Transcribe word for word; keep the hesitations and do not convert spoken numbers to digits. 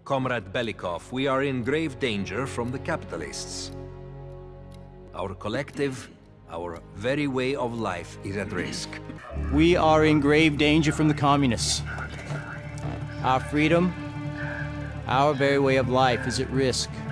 Comrade Belikov, we are in grave danger from the capitalists. Our collective, our very way of life is at risk. We are in grave danger from the communists. Our freedom, our very way of life is at risk.